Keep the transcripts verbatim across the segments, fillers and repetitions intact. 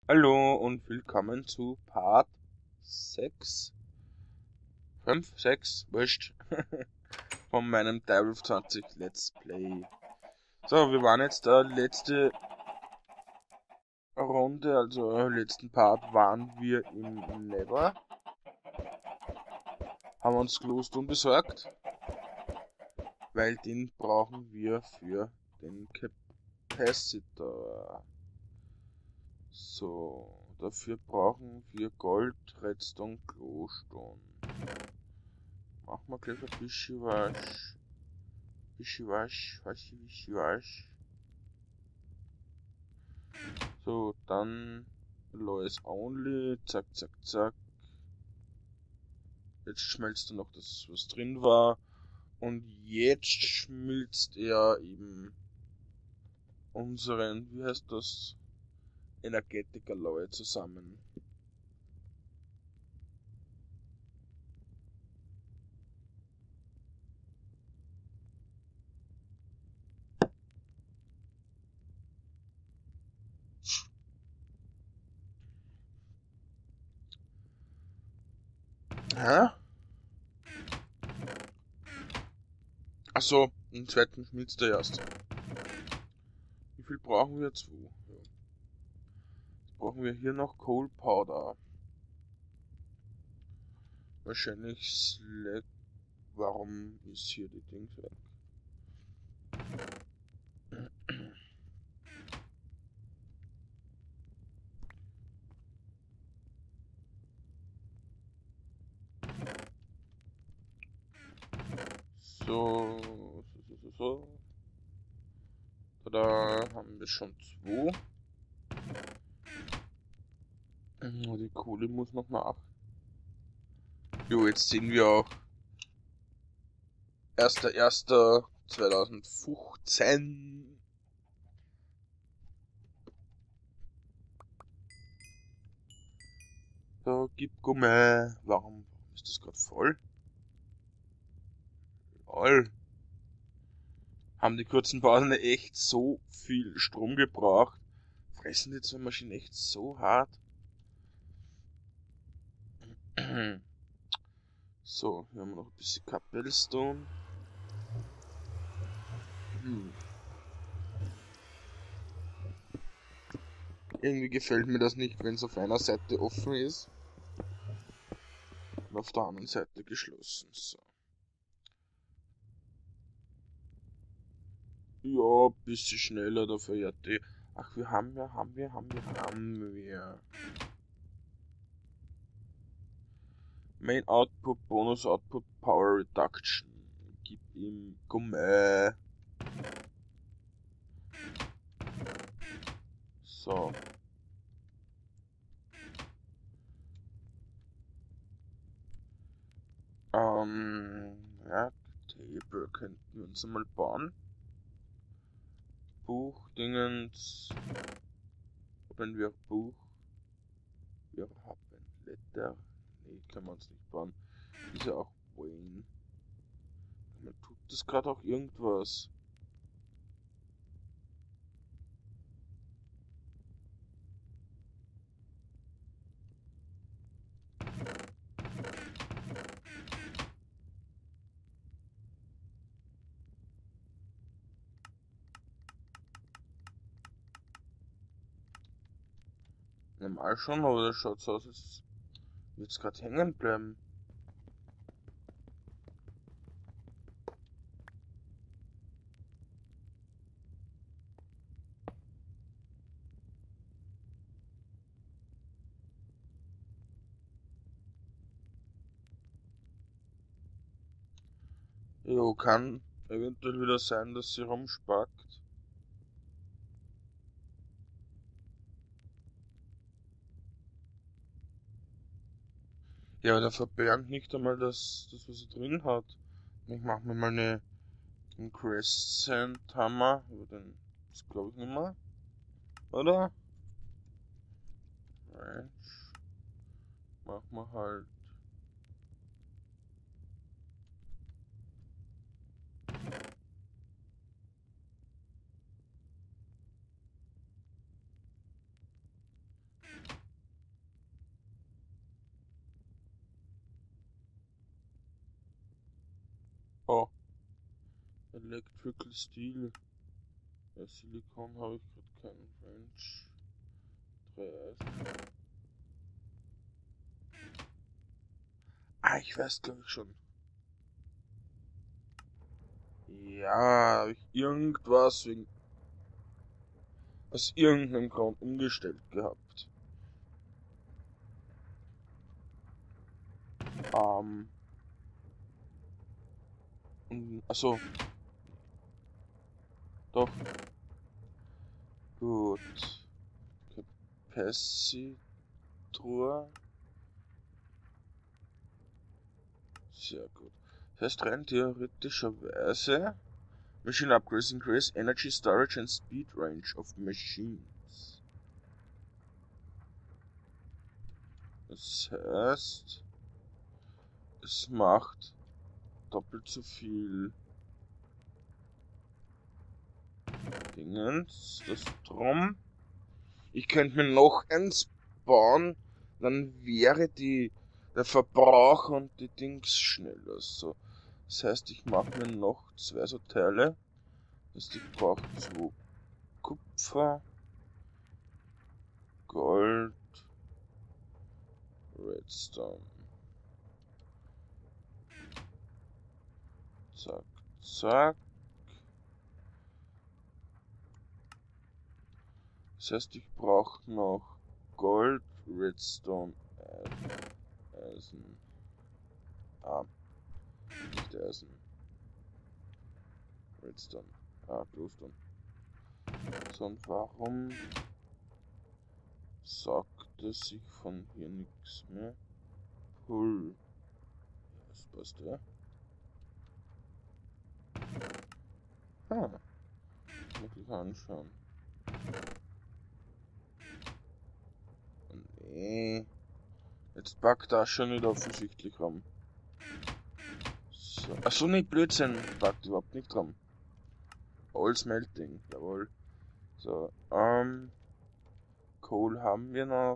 Hallo und willkommen zu Part sechs, fünf, sechs, wurscht, von meinem Direwolf zwanzig Let's Play. So, wir waren jetzt da letzte Runde, also letzten Part waren wir im Nether, haben uns Glowstone besorgt, weil den brauchen wir für den Capacitor. So, dafür brauchen wir Gold, Redstone, Glowstone. Machen wir gleich ein bisschen was. Wischiwasch, waschi, wischiwasch. So, dann Lois Only, zack, zack, zack. Jetzt schmelzt er noch das, was drin war. Und jetzt schmilzt er eben unseren, wie heißt das, Energetic Alloy zusammen. Hä? Achso, im zweiten schmilzt er erst. Wie viel brauchen wir? Zwei. Ja. Jetzt brauchen wir hier noch Coal Powder. Wahrscheinlich Slack. Warum ist hier die Dings weg? So, so, so, so, so. Da haben wir schon zwei. Die Kohle muss noch nach. Jo, jetzt sehen wir auch erster erster zweitausendfünfzehn. Da gibt Gumme. Warum, warum ist das gerade voll? Lol. Haben die kurzen Pausen echt so viel Strom gebraucht? Fressen die zwei Maschinen echt so hart? So, hier haben wir noch ein bisschen Cobblestone. Hm. Irgendwie gefällt mir das nicht, wenn es auf einer Seite offen ist und auf der anderen Seite geschlossen. So. Ja, ein bisschen schneller, dafür ja die. Ach, wir haben wir, haben wir, haben wir, haben wir. Main Output, Bonus Output, Power Reduction. Gib ihm Gumme. So. Ähm, ja, Table könnten wir uns mal bauen. Buchdingens. Haben wir Buch? Wir haben Letter. Nee, können wir uns nicht bauen. Ist ja auch Wayne. Man tut das gerade auch irgendwas. Normal schon, aber das schaut so aus, als würde es gerade hängen bleiben. Jo, kann eventuell wieder sein, dass sie rumspackt. Ja, aber der verbergt nicht einmal das, das was er drin hat. Ich mach mir mal eine, einen Crescent Hammer, aber den ist glaube ich nicht mehr. Oder? Nein. Mach mal halt. Electrical Steel. Bei Silikon habe ich gerade keinen Range. Drei Eisen. Ah, ich weiß glaube ich schon. Ja, habe ich irgendwas wegen aus irgendeinem Grund umgestellt gehabt. Ähm. Achso. Doch. Gut. Capacitor. Sehr gut. Das heißt rein theoretischerweise Machine Upgrades increase energy storage and speed range of machines. Das heißt, es macht doppelt so viel Dingens, das drum. Ich könnte mir noch eins bauen, dann wäre die der Verbrauch und die Dings schneller. So. Das heißt, ich mache mir noch zwei so Teile. Das heißt, ich brauche zwei Kupfer, Gold, Redstone. Zack, zack. Das heißt, ich brauche noch Gold, Redstone, Eisen. Ah, nicht Eisen. Redstone. Ah, Glowstone. So, und warum sagt es sich von hier nichts mehr? Pull. Das passt ja. Ah, muss ich anschauen. Nee. Jetzt packt das schon nicht offensichtlich rum. So. Achso, nicht Blödsinn. Packt überhaupt nicht rum. All Smelting, jawohl. So, ähm. Kohl haben wir noch.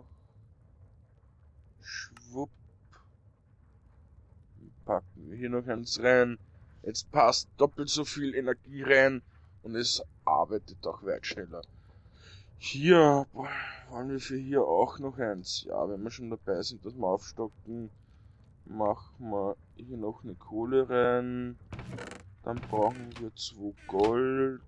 Schwupp. Packen wir hier noch eins rein. Jetzt passt doppelt so viel Energie rein und es arbeitet auch weit schneller. Hier wollen wir für hier auch noch eins. Ja, wenn wir schon dabei sind, dass wir aufstocken, machen wir hier noch eine Kohle rein. Dann brauchen wir zwei Gold.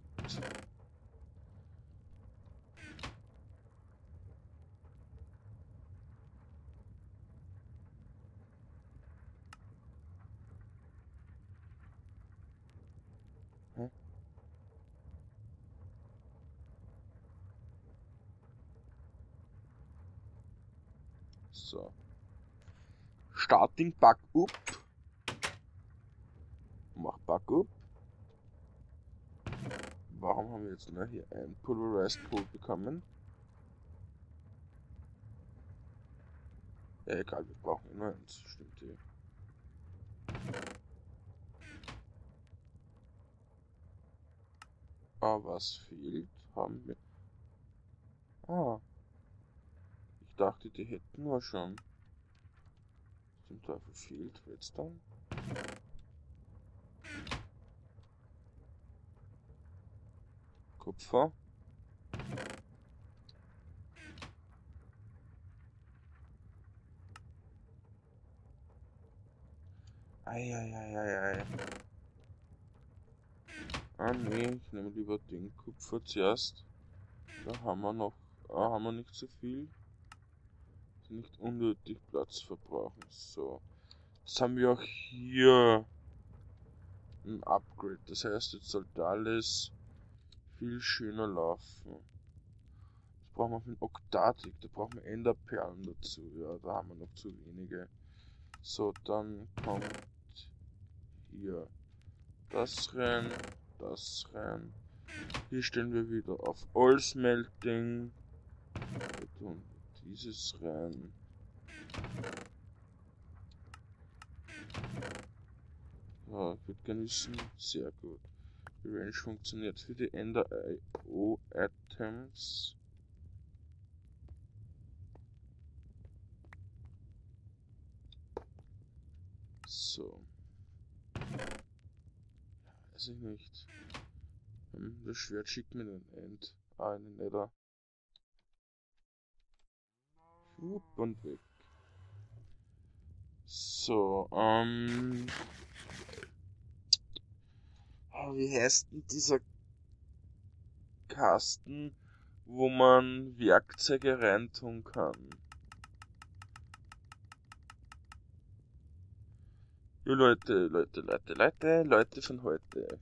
Hm? So. Starting Backup. Mach Backup. Warum haben wir jetzt nur hier ein Pulverized Coal bekommen? Ja, egal, wir brauchen nur eins. Stimmt hier. Ah, was fehlt? Haben wir. Ah. Ich dachte, die hätten wir schon. Zum Teufel fehlt Redstone. Kupfer. Eieieiei. Ah nee, ich nehme lieber den Kupfer zuerst. Da haben wir noch. Ah, haben wir nicht so viel. Nicht unnötig Platz verbrauchen. So. Jetzt haben wir auch hier ein Upgrade. Das heißt, jetzt sollte alles viel schöner laufen. Jetzt brauchen wir für den Oktatik. Da brauchen wir Enderperlen dazu. Ja, da haben wir noch zu wenige. So, dann kommt hier das rein, das rein. Hier stellen wir wieder auf All Smelting. Wir tun dieses rein. Ja, ich würde gerne wissen, sehr gut. Die Range funktioniert für die Ender I O Items. So. Weiß ich nicht. Hm, das Schwert schickt mir den End. Ah, in den Nether. Hup, und weg. So, ähm... ah, wie heißt denn dieser Kasten, wo man Werkzeuge reintun kann? Jo Leute, Leute, Leute, Leute, Leute von heute.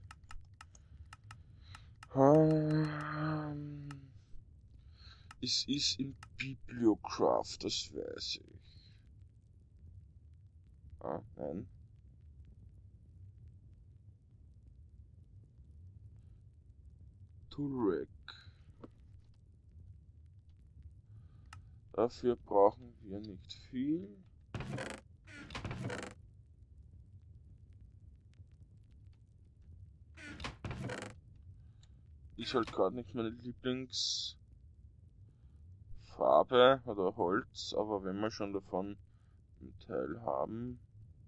Ähm, es ist in Bibliocraft, das weiß ich. Ah, nein. Turek. Dafür brauchen wir nicht viel. Ist halt gerade nicht meine Lieblingsfarbe oder Holz, aber wenn wir schon davon einen Teil haben.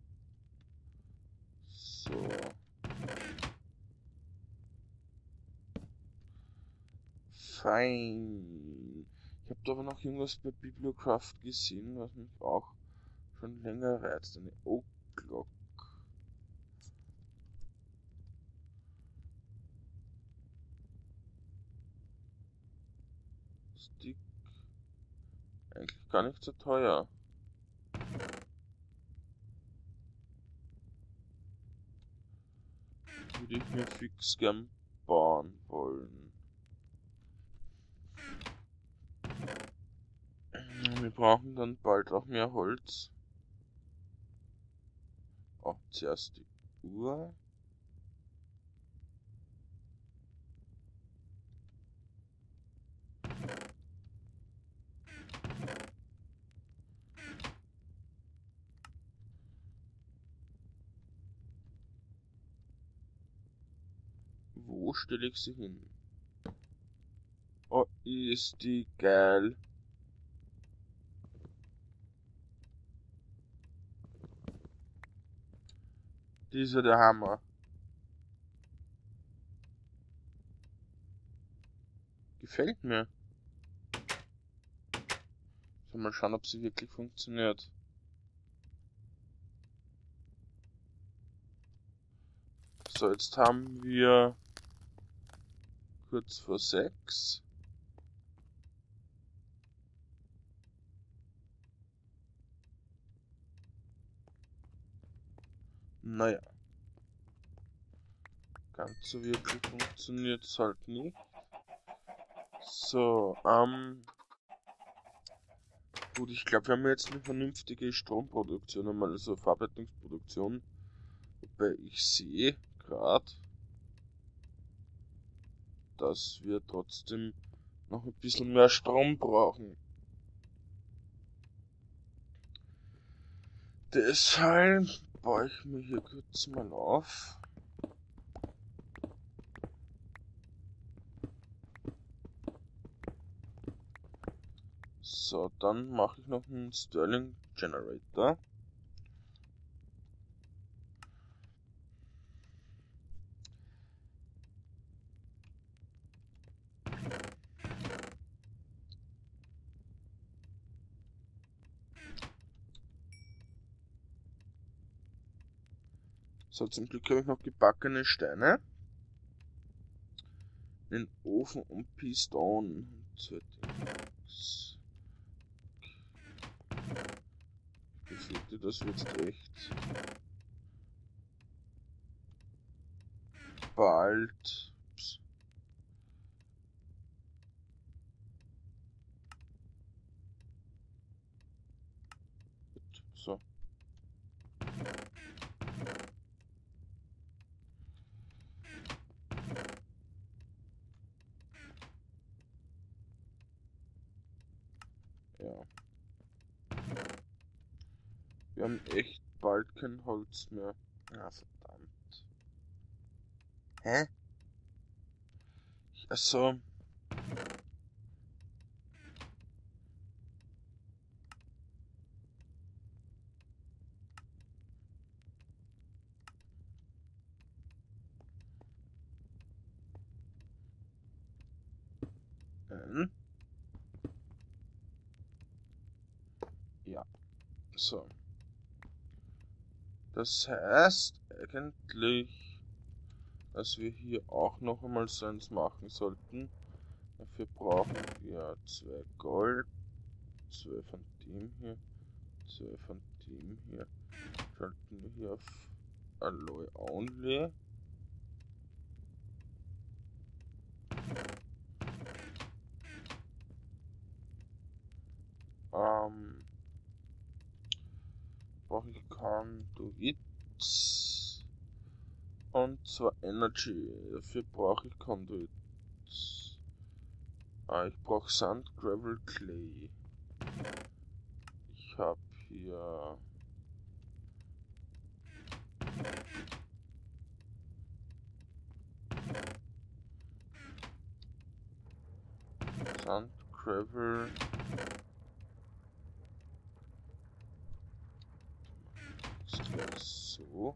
So. Fein. Ich habe da aber noch irgendwas bei Bibliocraft gesehen, was mich auch schon länger reizt. Eine Oak Clock. Stick. Eigentlich gar nicht so teuer. Würde ich mir fix gern bauen wollen. Wir brauchen dann bald auch mehr Holz. Oh, zuerst die Uhr. Wo stelle ich sie hin? Oh, ist die geil. Die ist ja der Hammer. Gefällt mir. So, mal schauen, ob sie wirklich funktioniert. So, jetzt haben wir kurz vor sechs. Naja. Ganz so wirklich funktioniert es halt nicht. So, ähm... gut, ich glaube, wir haben jetzt eine vernünftige Stromproduktion, einmal also Verarbeitungsproduktion. Wobei ich sehe gerade, dass wir trotzdem noch ein bisschen mehr Strom brauchen. Deshalb baue ich mir hier kurz mal auf. So, dann mache ich noch einen Stirling Generator. So, zum Glück habe ich noch gebackene Steine. Den Ofen und Piston. Ich befürchte, das wird echt bald. Ups. Gut, so. Ja. Wir haben echt bald kein Holz mehr. Ah, verdammt. Hä? Also. ein. Ja, so. Das heißt eigentlich, dass wir hier auch noch einmal so eins machen sollten. Dafür brauchen wir zwei Gold, zwei von dem hier, zwei von dem hier. Schalten wir hier auf Alloy Only. Ähm, brauche ich Conduits und zwar Energy. Dafür brauche ich Conduits. Ah, ich brauche Sand, Gravel, Clay. Ich habe hier Sand, Gravel. So.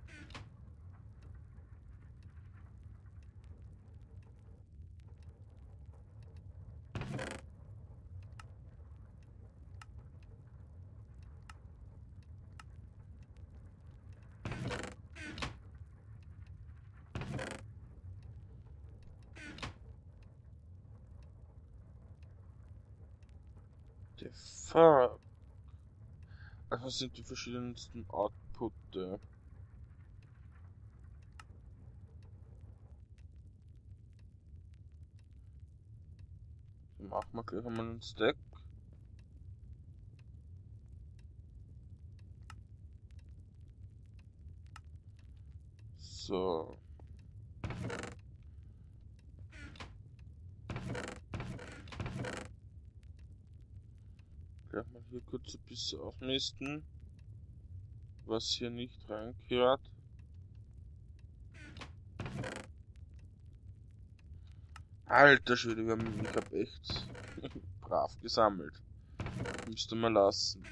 The fuck? Also was sind die verschiedensten Outputte? Machen wir gleich einmal einen Stack. So. Gleich mal hier kurz ein bisschen ausmisten, was hier nicht reingehört. Alter Schwede, wir haben, ich hab echt brav gesammelt. Müsste mal lassen.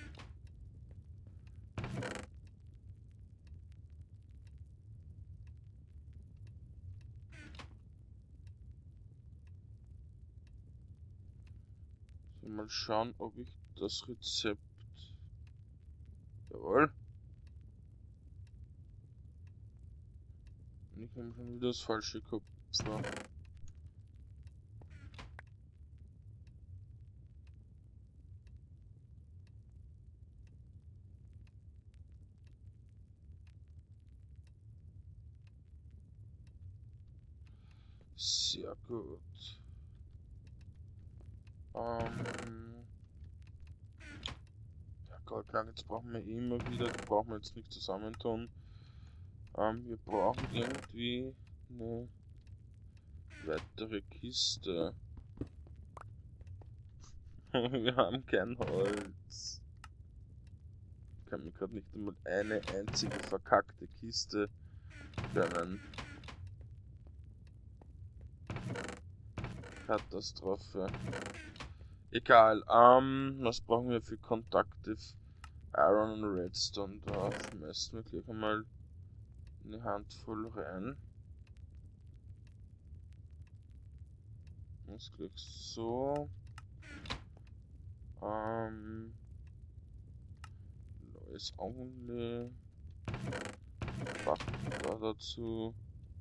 So, mal schauen, ob ich das Rezept... Jawohl. Und ich nehme schon wieder das falsche Kupfer. Sehr gut. Ähm... Ja, Goldnuggets brauchen wir immer wieder, die brauchen wir jetzt nicht zusammentun. Ähm, wir brauchen irgendwie eine weitere Kiste. Wir haben kein Holz. Ich kann mir gerade nicht einmal eine einzige verkackte Kiste gönnen. Katastrophe. Egal, ähm, was brauchen wir für Conductive Iron und Redstone? Da schmeißen wir gleich einmal eine Handvoll rein. Das gleich so. Ähm, neues Only. Da dazu.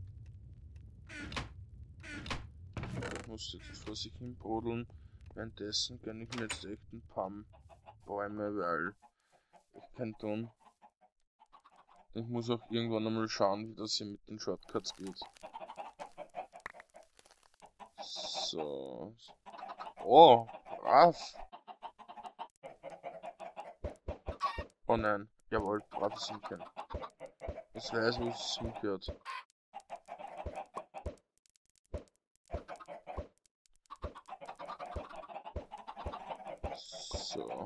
Das muss jetzt vor sich hin brodeln. Währenddessen gönne ich mir jetzt echt ein paar Bäume, weil ich kann tun. Ich muss auch irgendwann einmal schauen, wie das hier mit den Shortcuts geht. So. Oh, brav. Oh nein. Jawohl, braves Hühnchen. Ich weiß, wo es hingehört. So.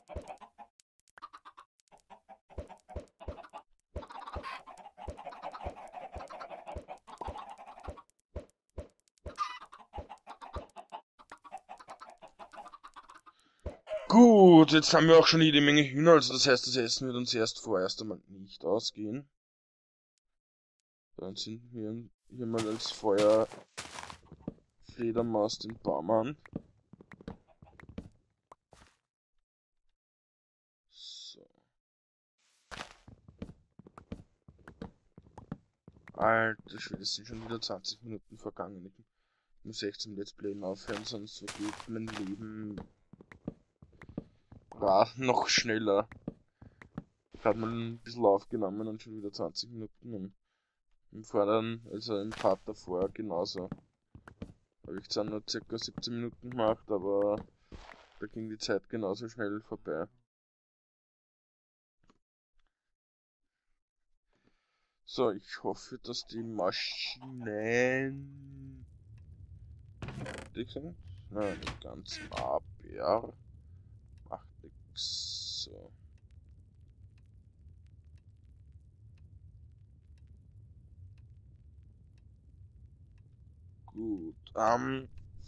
Gut, jetzt haben wir auch schon jede Menge Hühner, also das heißt, das Essen wird uns erst vorerst einmal nicht ausgehen. Dann sind wir hier mal als Feuer Fledermaus den Baum an. So. Alter Schwede, es sind schon wieder zwanzig Minuten vergangen. Ich muss echt zum Let's Playen aufhören, sonst vergeht mein Leben war noch schneller. Ich habe mal ein bisschen aufgenommen und schon wieder zwanzig Minuten. Und im Vorderen, also im Part davor genauso. Habe ich zwar nur ca. siebzehn Minuten gemacht, aber da ging die Zeit genauso schnell vorbei. So, ich hoffe, dass die Maschinen fertig sind. Nein, nicht ganz. Aber macht nix. So. Gut, ähm,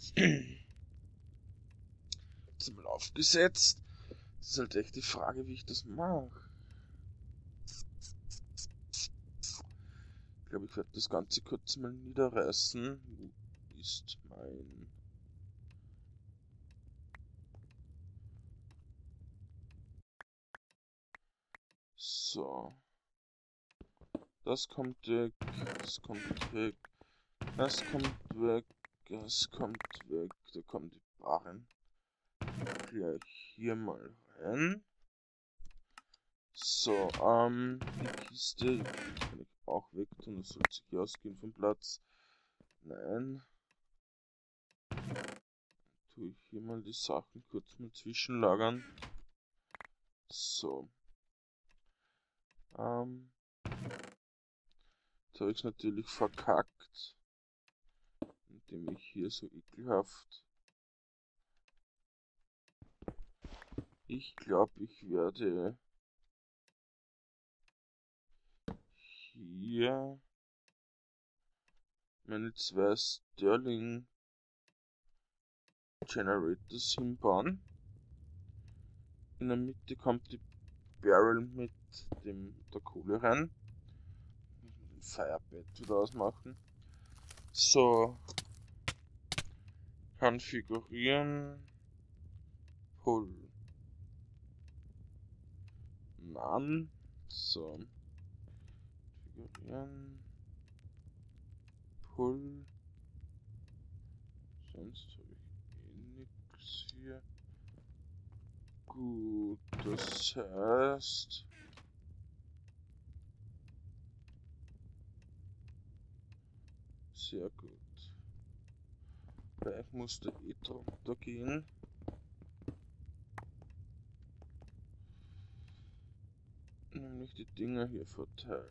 jetzt mal aufgesetzt. Das ist halt echt die Frage, wie ich das mache. Ich glaube, ich werde das Ganze kurz mal niederreißen. Wo ist mein... So. Das kommt weg, das kommt weg, das kommt weg, das kommt weg. Da kommen die Barren gleich hier mal rein. So, ähm, die Kiste kann ich auch weg tun, das sollte sich ausgehen vom Platz. Nein. Tue ich hier mal die Sachen kurz mal zwischenlagern. So. Ähm. Jetzt habe ich es natürlich verkackt. Indem ich hier so ekelhaft. Ich glaube, ich werde hier meine zwei Sterling Generators hinbauen. In der Mitte kommt die Barrel mit dem der Kohle rein. Den Firebed wieder ausmachen. So. Konfigurieren. Pull. None. So. Konfigurieren. Pull. Sonst habe ich eh nichts hier. Gut, das heißt... Sehr gut. Weil ich musste eh drunter gehen. Nämlich die Dinger hier verteilen.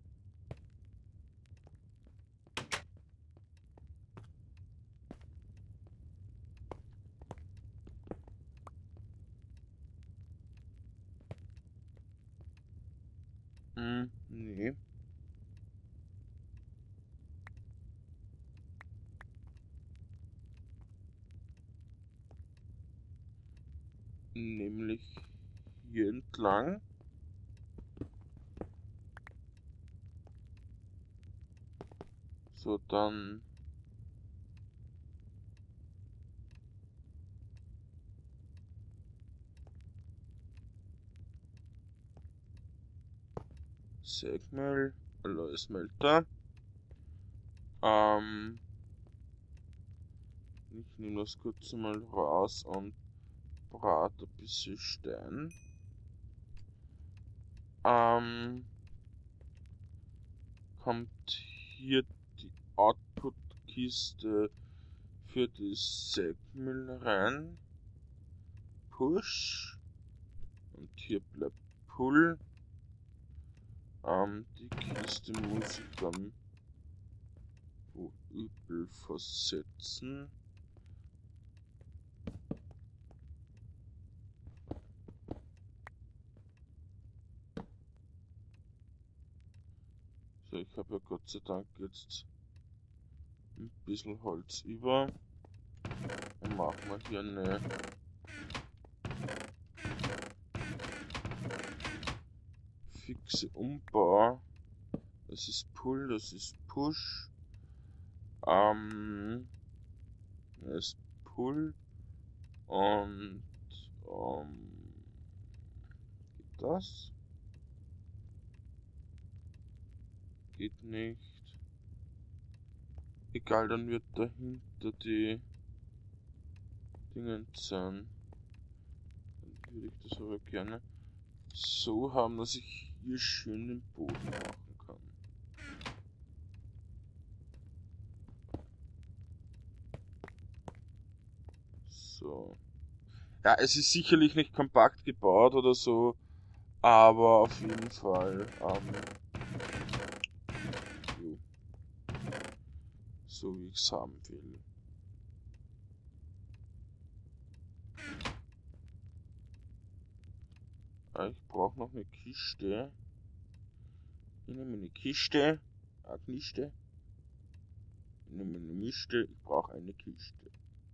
Hm, nee. Nämlich hier entlang. So, dann Sägmehl, Alloy-Smelter. Ähm, ich nehme das kurz mal raus und brate ein bisschen Stein. Ähm, kommt hier die Output-Kiste für die Sägmehl rein. Push. Und hier bleibt Pull. Ähm, die Kiste muss ich dann wo übel versetzen. So, ich habe ja Gott sei Dank jetzt ein bisschen Holz über. Dann machen wir hier eine fixe Umbau. Das ist Pull, das ist Push. Ähm, ist Pull und ähm, geht das? Geht nicht. Egal, dann wird dahinter die Dingen sein. Dann würde ich das aber gerne so haben, dass ich hier schön den Boden machen kann. So. Ja, es ist sicherlich nicht kompakt gebaut oder so, aber auf jeden Fall ähm, so, so wie ich es haben will. Ich brauche noch eine Kiste. Ich nehme eine Kiste. Eine Kiste. Ich nehme eine Mischte. Ich brauche eine Kiste.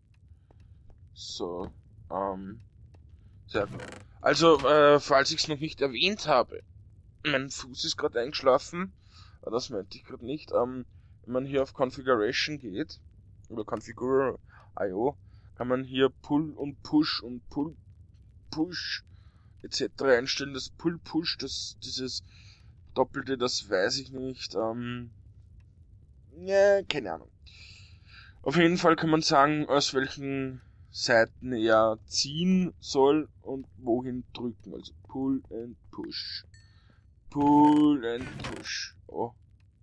So. Ähm. Sehr gut. Also, äh, falls ich es noch nicht erwähnt habe. Mein Fuß ist gerade eingeschlafen. Das meinte ich gerade nicht. Ähm, wenn man hier auf Configuration geht. Oder Configure punkt i o. Kann man hier Pull und Push und Pull, Push et cetera einstellen. Das Pull, Push, das, dieses Doppelte, das weiß ich nicht. Ähm, ja, keine Ahnung. Auf jeden Fall kann man sagen, aus welchen Seiten er ziehen soll und wohin drücken. Also Pull and Push. Pull and Push. Oh.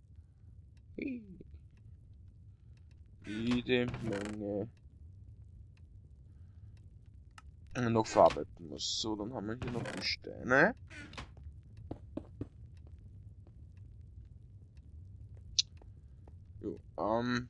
Jede Menge noch verarbeiten muss. So, dann haben wir hier noch die Steine. Jo, ähm.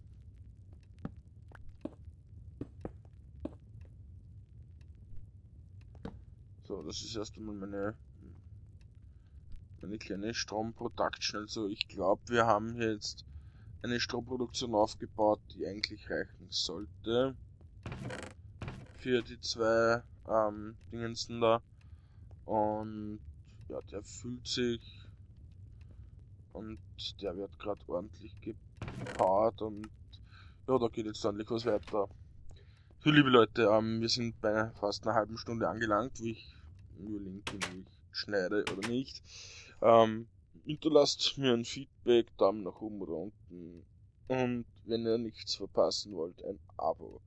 So, das ist erst einmal meine, meine kleine Stromproduction. Also ich glaube, wir haben hier jetzt eine Stromproduktion aufgebaut, die eigentlich reichen sollte. Für die zwei ähm, Dingensen da. Und ja, der fühlt sich und der wird gerade ordentlich gepowert und ja, da geht jetzt ordentlich was weiter. So, liebe Leute, ähm, wir sind bei fast einer halben Stunde angelangt, wie ich überlegen kann, wie ich schneide oder nicht. Ähm, hinterlasst mir ein Feedback, Daumen nach oben oder unten und wenn ihr nichts verpassen wollt, ein Abo.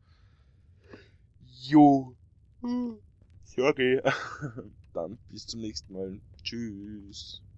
Jo. Sorry. Dann bis zum nächsten Mal. Tschüss.